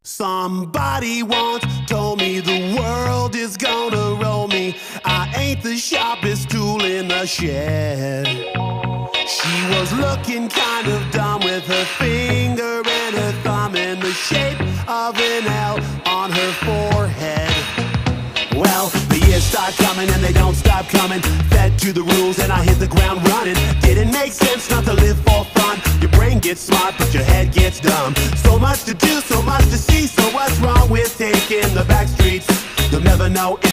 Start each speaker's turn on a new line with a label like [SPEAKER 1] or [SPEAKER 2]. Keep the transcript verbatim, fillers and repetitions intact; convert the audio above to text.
[SPEAKER 1] Somebody once told me the world is gonna roll me. I ain't the sharpest tool in the shed. She was looking kind of dumb with her finger and her thumb in the shape of an L on her forehead. Well, the years start coming and they don't stop coming. Fed to the rules and I hit the ground running. Didn't make sense not to live for fun. Your brain gets smart but your head gets dumb. So much to do, so much to see. So what's wrong with taking the back streets? You'll never know.